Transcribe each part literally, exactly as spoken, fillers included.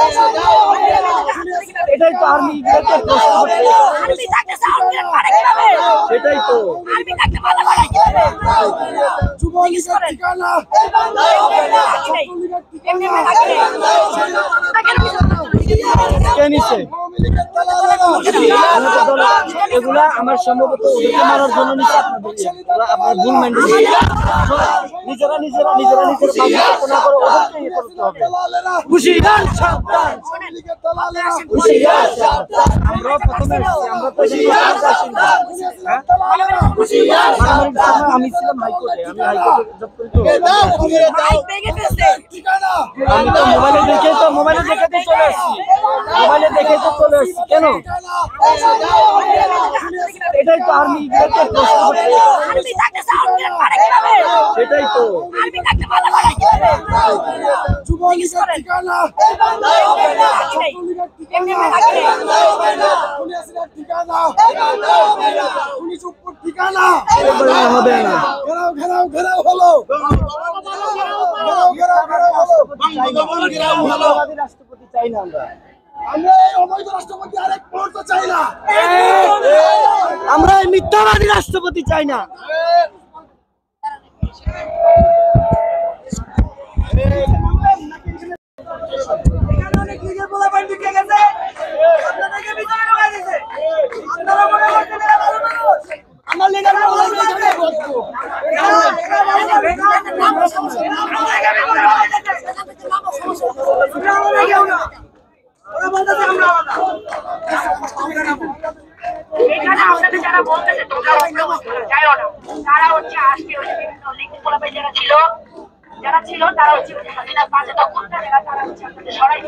এটাই তো আর্মি সেটাই তো যুবলীগের ঠিকানা এগুলা আমার সম্ভবত ওদেরকে মারার জন্য নিচ্ছে আপনার ভুল মাইন্ড নিজেরা নিজেরা নিজেরা নিজের কল্পনা করে ওদেরকে ইয়ে করতে হবে। হুঁশিয়ার সাবধান, হুঁশিয়ার সাবধান। আমরা প্রথমে আমরা তো আমি ছিলাম হাইকোর্টে, আমি হাইকোর্টে জব করি তো আমি তো মোবাইলে দেখে তো মোবাইলে দেখে তো চলে আসছি মোবাইলে দেখে তো চলে আসছি কেন এটাই তো আর্মি সেটাই তো যুবলীগের ঠিকানা ঠিকানা ঠিকানা হবে না। ঘেরাও ঘেরাও ঘেরাও হলো ঘেরাও ঘেরাও হলো রাষ্ট্রপতি চাই না আমরা আমরা এই অবৈধ রাষ্ট্রপতি আরেক মুহূর্ত চাই না আমরা এই মিথ্যাবাদী রাষ্ট্রপতি চাই না। এখানে আপনাদের যারা বলতেছে তোমরা যাইও না, তারা হচ্ছে আজকে ওই বিভিন্ন লিঙ্ক ফলাফল যারা ছিল যারা ছিল তারা হচ্ছে হাসিনার পাশে তখন যারা তারা হচ্ছে আপনাদের সরাই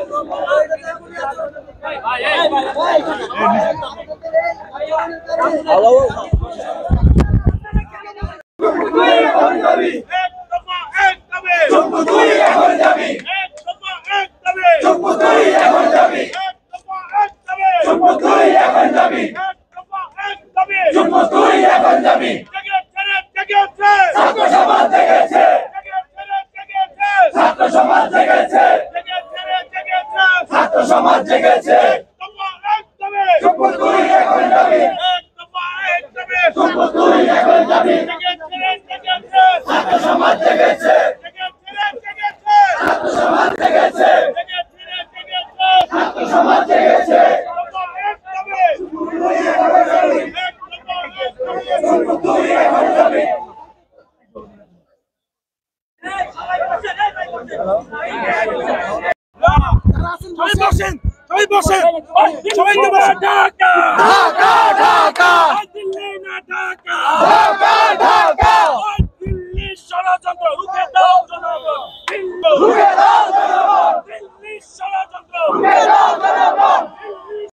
সমাজ জেগেছে সমাজ জেগেছে সমাজ জেগেছে সমাজ জেগেছে সবাই বসেন সবাই বসেন সবাই বসেন